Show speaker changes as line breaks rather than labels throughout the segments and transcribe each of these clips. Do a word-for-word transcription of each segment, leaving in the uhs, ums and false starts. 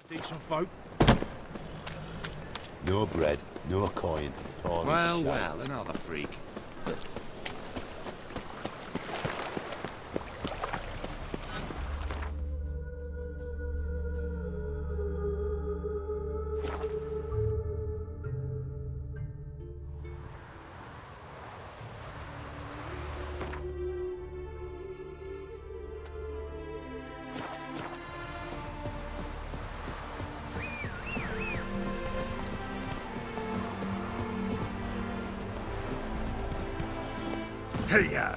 Decent folk.
No bread, no coin. All
Well,
shite.
well, another freak.
Hey-ya!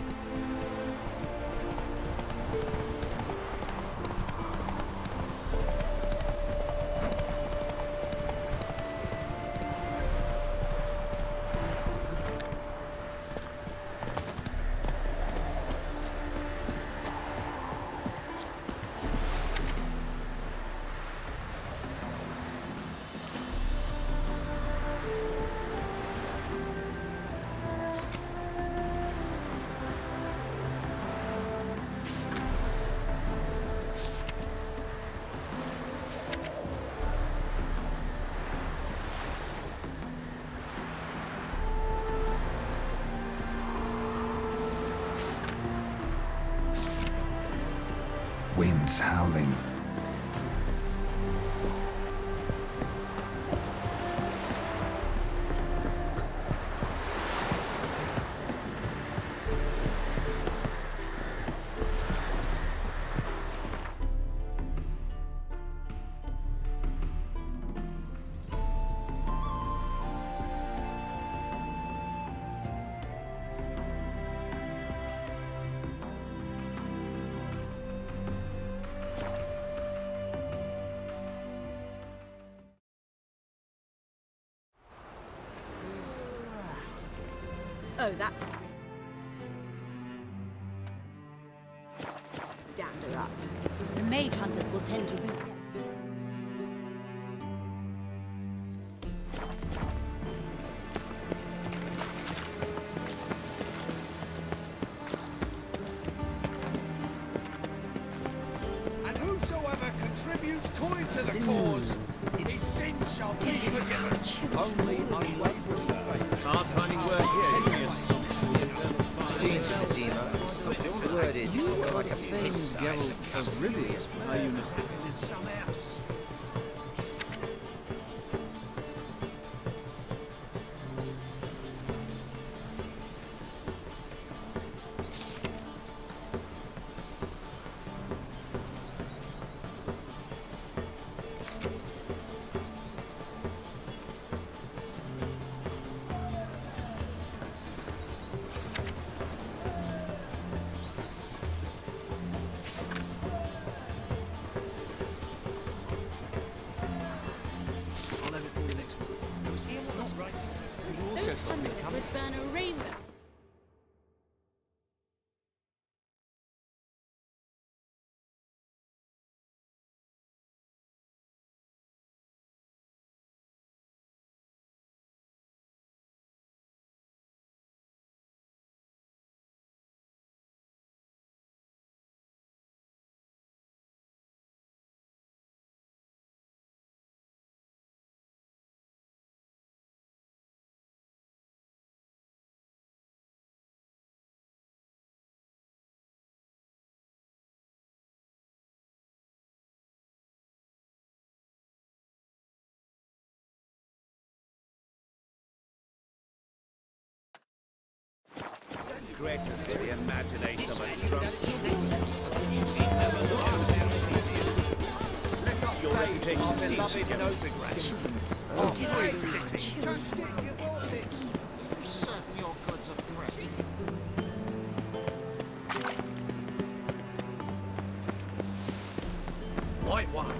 Winds howling.
Oh, that... Dander up.
The mage hunters will tend to you.
And whosoever contributes coin to the cause, his sin shall be forgiven. Only unwavering faith.
Hard finding work here. Seems to be the word is you look like a face.
Geralt of Rivia.
Are you happening in some house?
Those hunters would burn a rainbow.
Great is the imagination of a drunk. Let us your reputation of beloved Novigrad. Of free city. Just get your body.
Certain your goods are fresh.
White one.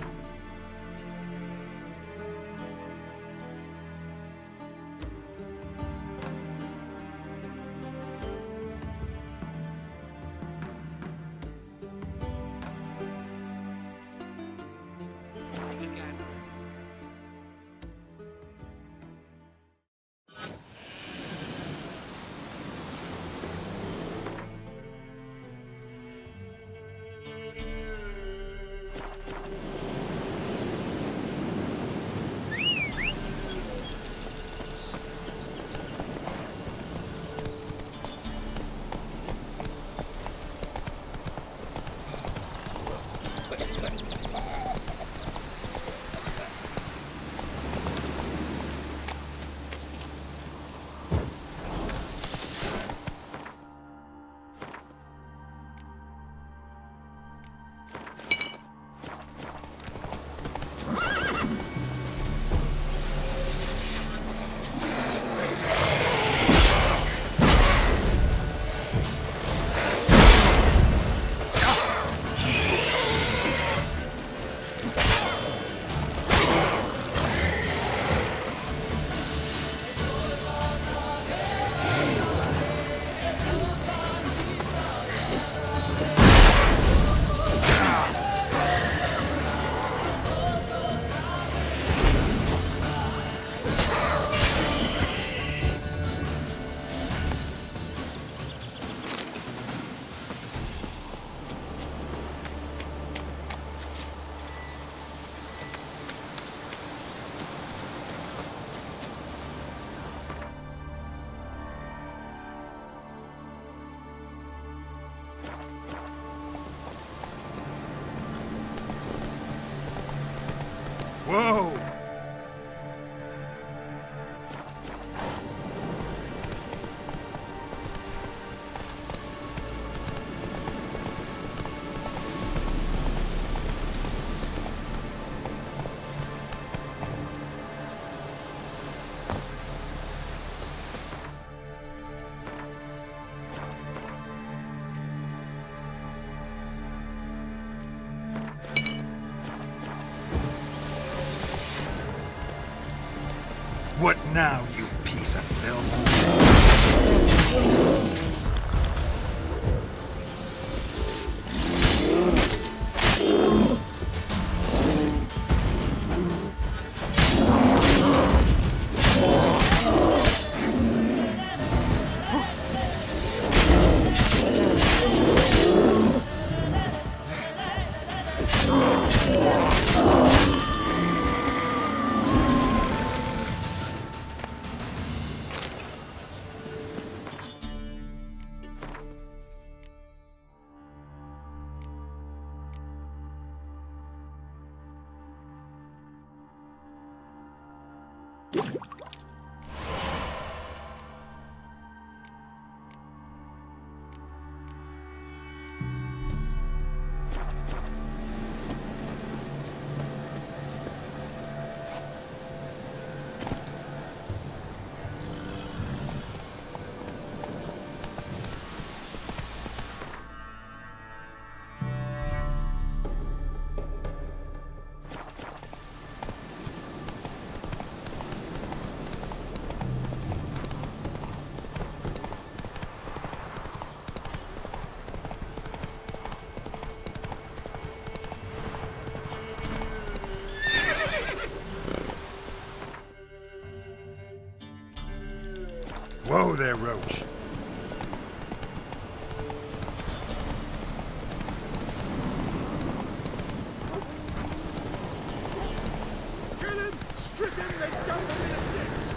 Whoa! What now, you piece of filth? Whoa there, Roach.
Kill him! Strip him! They dump him in a ditch!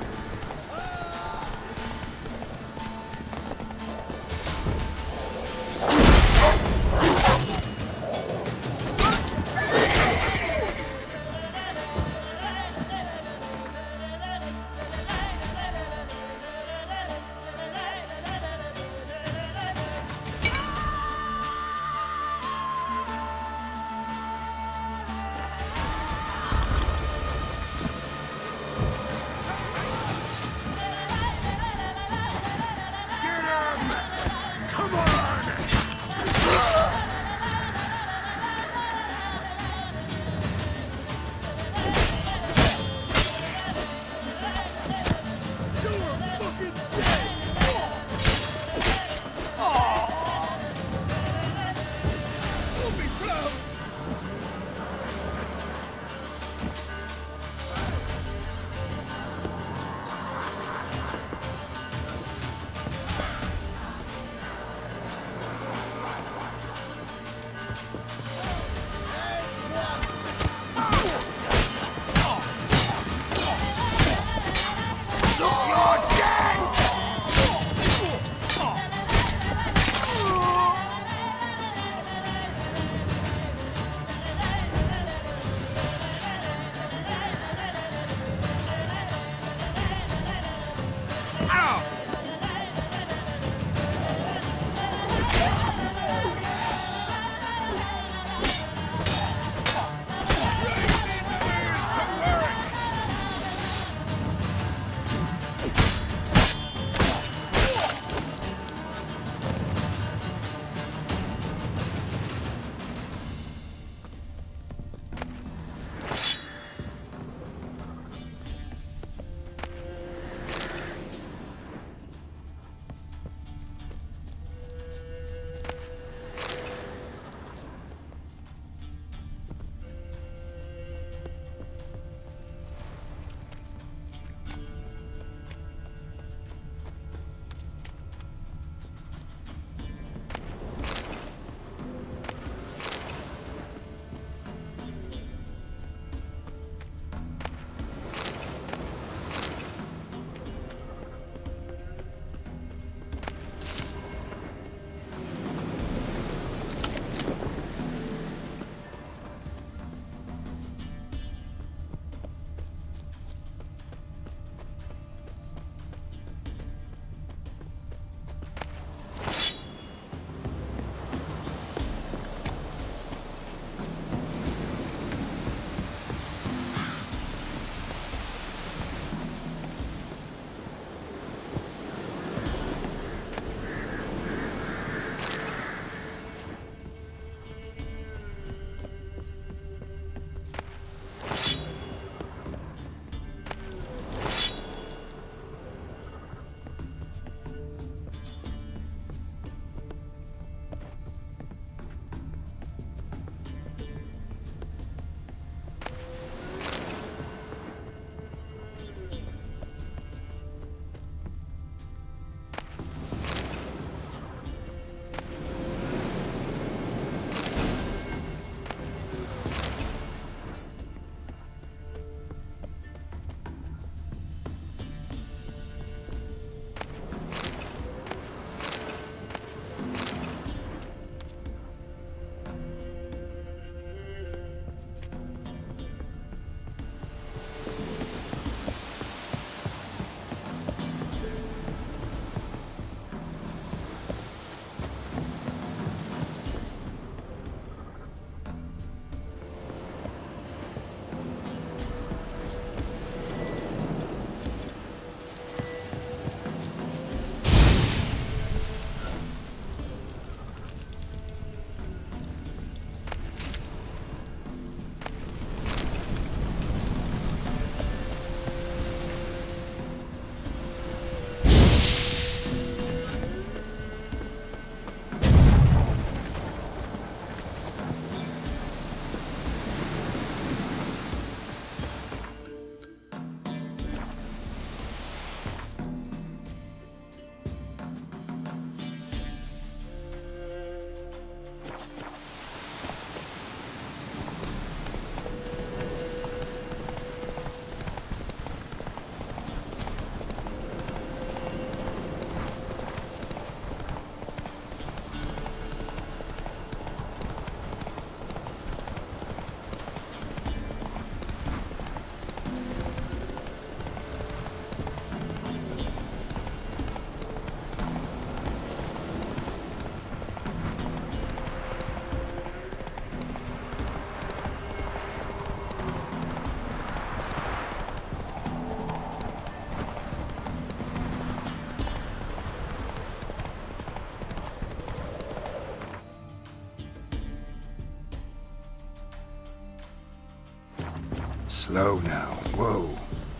Slow now. Whoa.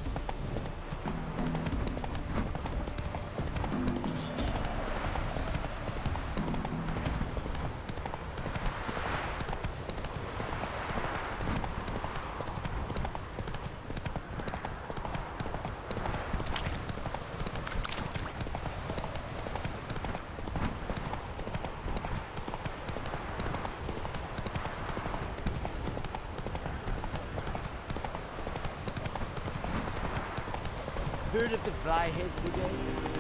Heard of the Flyhead Brigade?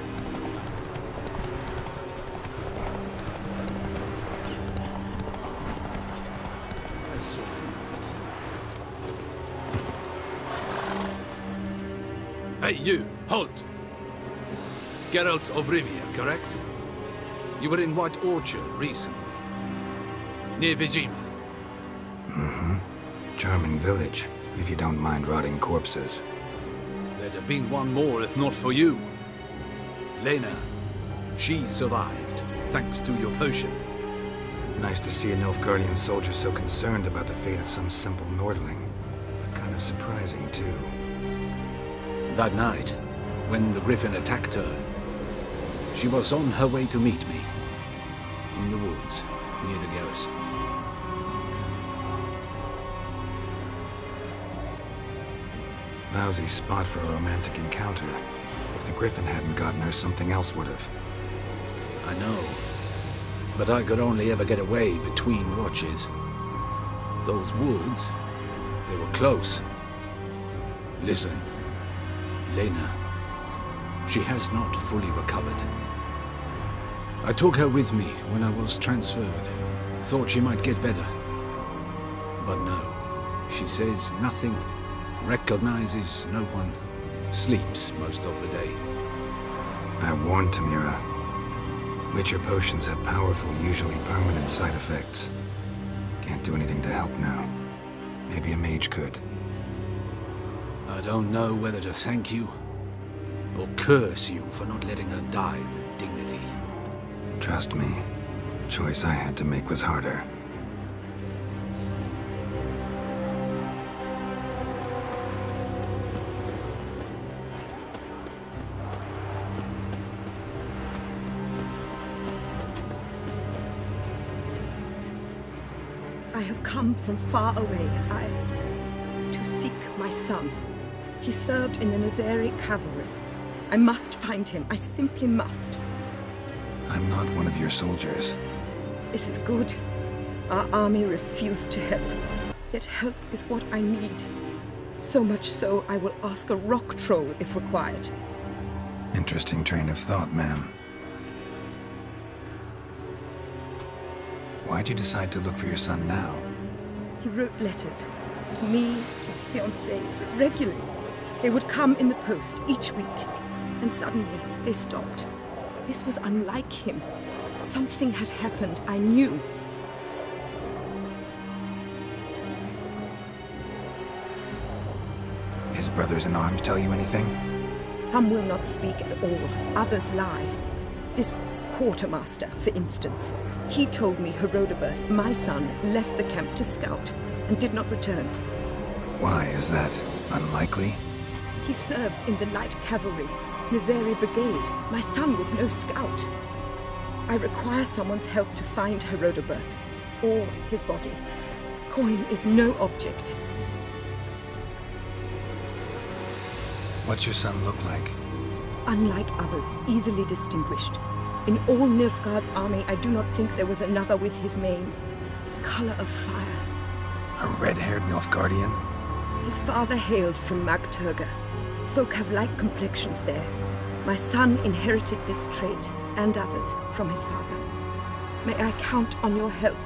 Hey, you! Halt! Geralt of Rivia, correct? You were in White Orchard recently. Near Vizima.
Mm-hmm. Charming village, if you don't mind rotting corpses.
There'd have been one more if not for you. Lena. She survived, thanks to your potion.
Nice to see a Nilfgaardian soldier so concerned about the fate of some simple Nordling. But kind of surprising, too.
That night, when the Griffin attacked her, she was on her way to meet me. In the woods, near the garrison.
Lousy spot for a romantic encounter. If the Griffin hadn't gotten her, something else would have.
I know. But I could only ever get away between watches. Those woods, they were close. Listen, Lena, she has not fully recovered. I took her with me when I was transferred. Thought she might get better. But no, she says nothing. Recognizes no one, sleeps most of the day.
I warned Tamira. Witcher potions have powerful, usually permanent side effects. Can't do anything to help now. Maybe a mage could.
I don't know whether to thank you or curse you for not letting her die with dignity.
Trust me, choice I had to make was harder.
I have come from far away, I... to seek my son. He served in the Nazari cavalry. I must find him. I simply must.
I'm not one of your soldiers.
This is good. Our army refused to help. Yet help is what I need. So much so, I will ask a rock troll if required.
Interesting train of thought, ma'am. Why'd you decide to look for your son now?
He wrote letters. To me, to his fiancée, regularly. They would come in the post each week. And suddenly, they stopped. This was unlike him. Something had happened, I knew.
His brothers in arms tell you anything?
Some will not speak at all. Others lie. This quartermaster, for instance. He told me Herodoberth, my son, left the camp to scout and did not return.
Why is that? Unlikely?
He serves in the light cavalry, Nazari Brigade. My son was no scout. I require someone's help to find Herodoberth, or his body. Coin is no object.
What's your son look like?
Unlike others, easily distinguished. In all Nilfgaard's army, I do not think there was another with his mane. The color of fire.
A red-haired Nilfgaardian?
His father hailed from Magturga. Folk have light complexions there. My son inherited this trait, and others, from his father. May I count on your help?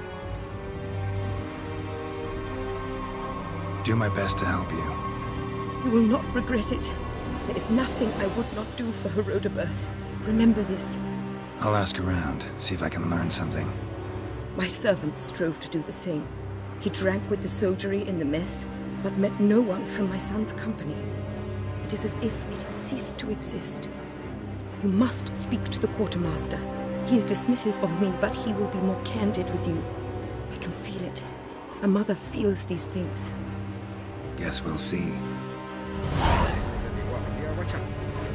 Do my best to help you.
You will not regret it. There is nothing I would not do for Herodoberth. Remember this.
I'll ask around, see if I can learn something.
My servant strove to do the same. He drank with the soldiery in the mess, but met no one from my son's company. It is as if it has ceased to exist. You must speak to the quartermaster. He is dismissive of me, but he will be more candid with you. I can feel it. A mother feels these things.
Guess we'll see.
Watch out.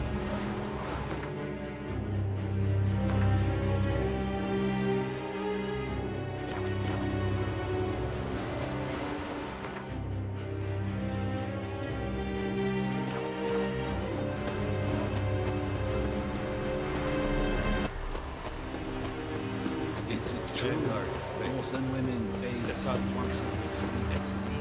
Is it true? Most and women bathe us out once every three a sea.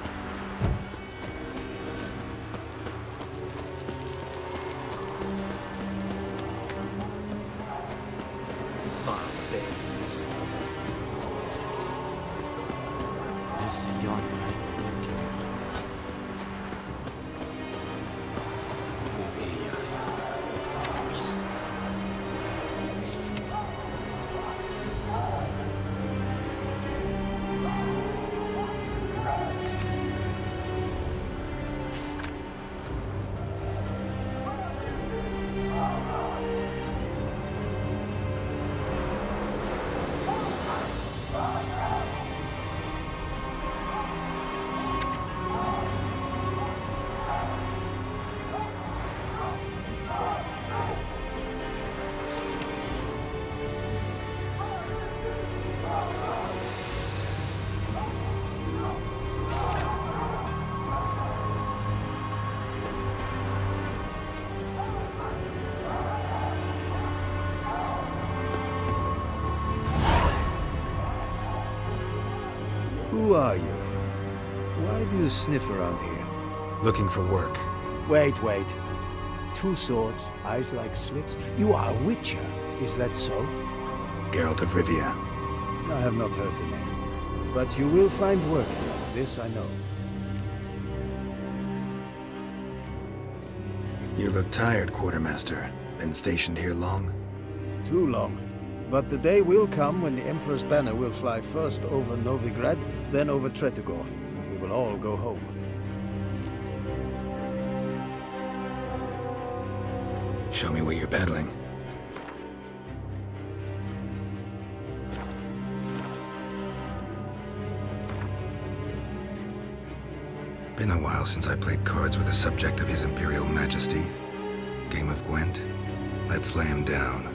Barbarians.
This is yon
Who are you? Why do you sniff around here?
Looking for work.
Wait, wait. Two swords, eyes like slits. You are a witcher, is that so?
Geralt of Rivia.
I have not heard the name. But you will find work here, this I know.
You look tired, Quartermaster. Been stationed here long?
Too long. But the day will come when the Emperor's banner will fly first over Novigrad, then over Tretogor, and we will all go home.
Show me what you're battling. Been a while since I played cards with a subject of His Imperial Majesty. Game of Gwent. Let's lay him down.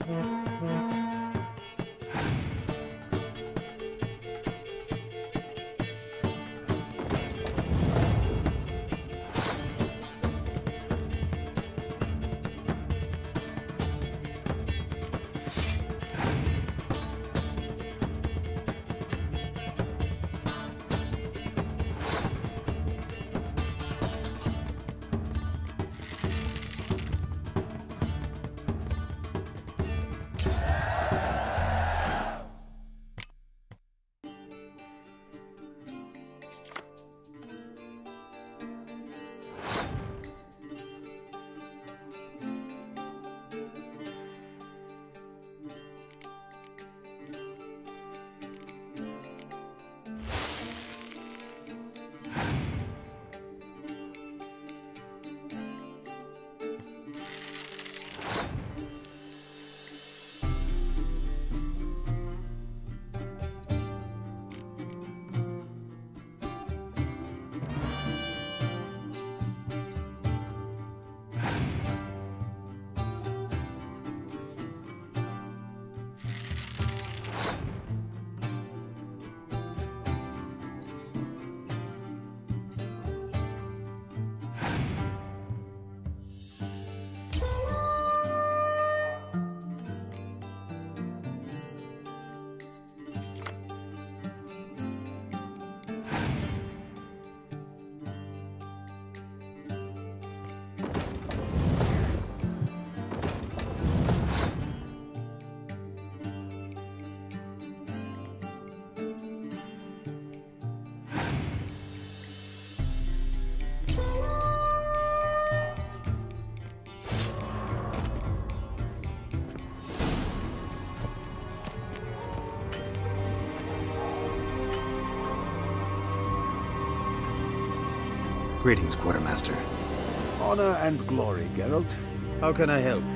Greetings, Quartermaster.
Honor and glory, Geralt. How can I help?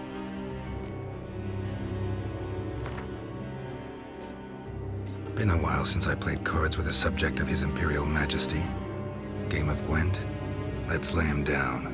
Been a while since I played cards with a subject of His Imperial Majesty. Game of Gwent. Let's lay him down.